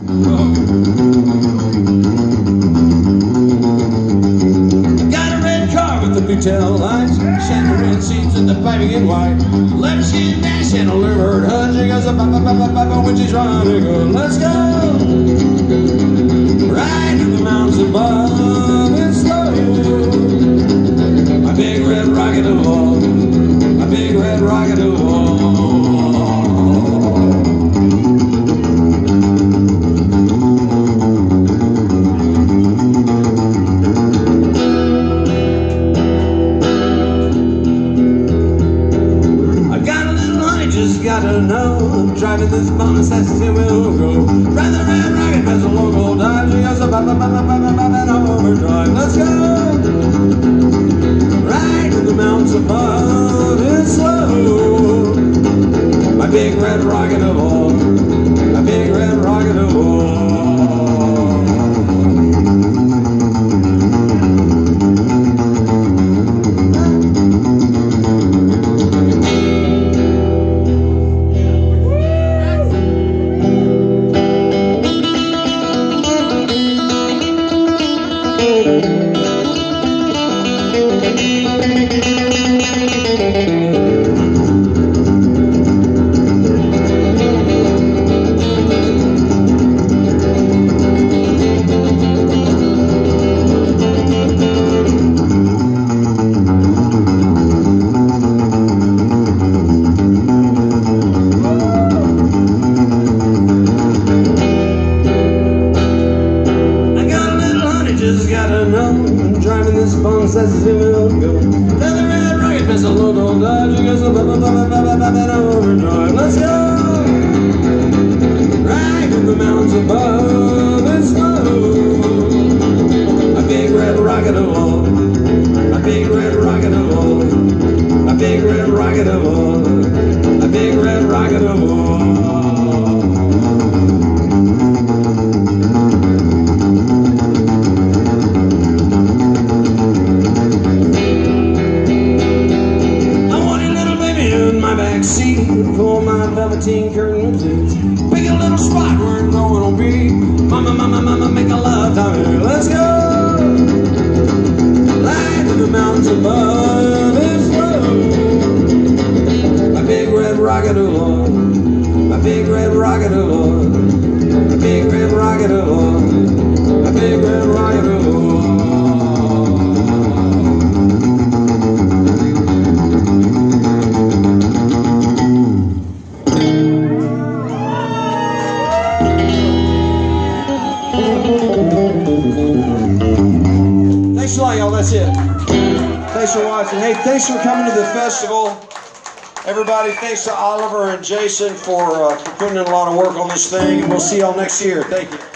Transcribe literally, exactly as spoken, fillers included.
Got a red car with the blue tail lights, chandelier seats and the piping in white. Let her skin dash and a liver hut. She goes up, up, up, up, up, up when she's running good. Let's go! Ride to the mountains above and slow. My big red rocket of all, my big red rocket of all. Gotta know, I'm driving this bum as fast as it will go. Ride the red rocket past the local dive. She goes up, up, up, up, up, up, up, and overdrive. Let's go! Ride to the mountains above and slow. My big red rocket of all, my big red rocket of all. Says it will go. Tell the red rocket past the local dive. She goes up, up, up, up, up, up, up, and overdrive. Let's go! Right in the mountains above and slow. My big red rocket of all, my big red rocket of all, my big red rocket of all, my big red rocket of all. Seat for my velveteen curtain blues. Pick a little spot where no one will be. Mama, mama, mama, make a love time here. Let's go! Ride to the mountains above and slow. My big red rocket of all, my big red rocket of all, my big red rocket of all, my big red rocket of all. Thanks a lot, y'all. That's it. Thanks for watching. Hey, thanks for coming to the festival. Everybody, thanks to Oliver and Jason for, uh, for putting in a lot of work on this thing. And we'll see y'all next year. Thank you.